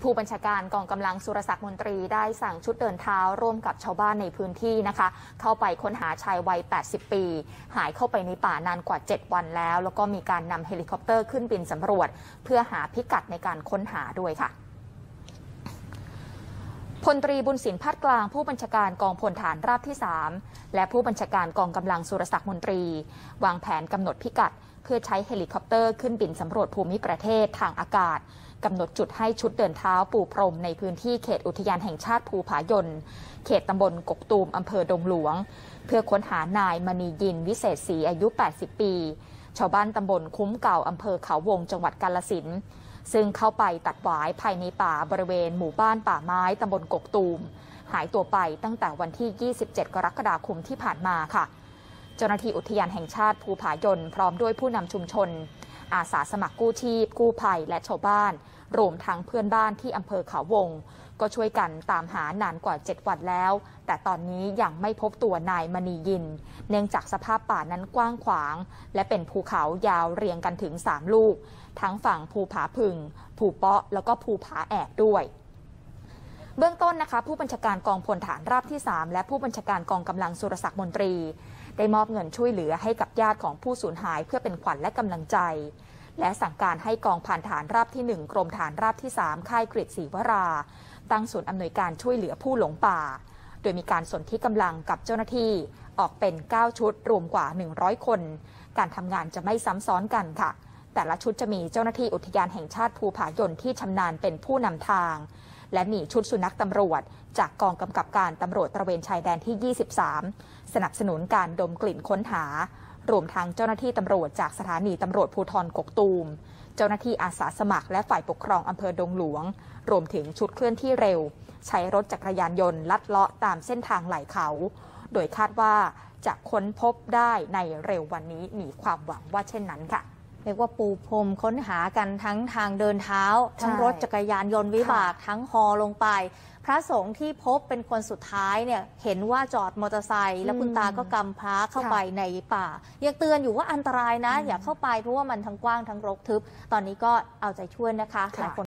ผู้บัญชาการกองกำลังสุรศักดิ์มนตรีได้สั่งชุดเดินเท้าร่วมกับชาวบ้านในพื้นที่นะคะเข้าไปค้นหาชายวัย 80 ปีหายเข้าไปในป่านานกว่า 7 วันแล้วก็มีการนำเฮลิคอปเตอร์ขึ้นบินสำรวจเพื่อหาพิกัดในการค้นหาด้วยค่ะพลตรีบุญสิน พาดกลางผู้บัญชาการกองพลฐานราบที่ 3และผู้บัญชาการกองกำลังสุรศักดิ์มนตรีวางแผนกำหนดพิกัดเพื่อใช้เฮลิคอปเตอร์ขึ้นบินสำรวจภูมิประเทศทางอากาศกำหนดจุดให้ชุดเดินเท้าปูพรมในพื้นที่เขตอุทยานแห่งชาติภูผายนเขตตำบลกกตูมอำเภอดงหลวงเพื่อค้นหานายมณียินวิเศษศรีอายุ 80 ปีชาวบ้านตำบลคุ้มเก่าอำเภอเขาวงจังหวัดกาฬสินธุ์ซึ่งเข้าไปตัดหวายภายในป่าบริเวณหมู่บ้านป่าไม้ตำบลกกตูมหายตัวไปตั้งแต่วันที่ 27 กรกฎาคมที่ผ่านมาค่ะเจ้าหน้าที่อุทยานแห่งชาติภูผายนพร้อมด้วยผู้นำชุมชนอาสาสมัครกู้ชีพกู้ภัยและชาวบ้านรวมทั้งเพื่อนบ้านที่อำเภอเขาวงก็ช่วยกันตามหานานกว่า 7 วันแล้วแต่ตอนนี้ยังไม่พบตัวนายมณียินเนื่องจากสภาพป่านั้นกว้างขวางและเป็นภูเขายาวเรียงกันถึง3ลูกทั้งฝั่งภูผาพึ่งภูเปาะแล้วก็ภูผาแอกด้วยเบื้องต้นนะคะผู้บัญชาการกองพลฐานราบที่ 3และผู้บัญชาการกองกำลังสุรศักดิ์มนตรีได้มอบเงินช่วยเหลือให้กับญาติของผู้สูญหายเพื่อเป็นขวัญและกำลังใจและสั่งการให้กองพันฐานราบที่ 1กรมฐานราบที่ 3ค่ายกฤษศรีวราตั้งศูนย์อำนวยการช่วยเหลือผู้หลงป่าโดยมีการสนธิกำลังกับเจ้าหน้าที่ออกเป็น9ชุดรวมกว่า100คนการทำงานจะไม่ซ้ำซ้อนกันค่ะแต่ละชุดจะมีเจ้าหน้าที่อุทยานแห่งชาติภูผายนที่ชำนาญเป็นผู้นำทางและมีชุดสุนัขตำรวจจากกองกำกับการตำรวจตระเวนชายแดนที่ 23สนับสนุนการดมกลิ่นค้นหารวมทั้งเจ้าหน้าที่ตำรวจจากสถานีตำรวจภูธรกกตูมเจ้าหน้าที่อาสาสมัครและฝ่ายปกครองอำเภอดงหลวงรวมถึงชุดเคลื่อนที่เร็วใช้รถจักรยานยนต์ลัดเลาะตามเส้นทางไหล่เขาโดยคาดว่าจะค้นพบได้ในเร็ววันนี้มีความหวังว่าเช่นนั้นค่ะเรียกว่าปูพรมค้นหากันทั้งทางเดินเท้าทั้งรถจักรยานยนต์วิบากทั้งฮอลงไปพระสงฆ์ที่พบเป็นคนสุดท้ายเนี่ยเห็นว่าจอดมอเตอร์ไซค์แล้วคุณตาก็กำพระเข้าไปในป่ายังเตือนอยู่ว่าอันตรายนะอย่าเข้าไปเพราะว่ามันทั้งกว้างทั้งรกทึบตอนนี้ก็เอาใจช่วยนะคะหลายคน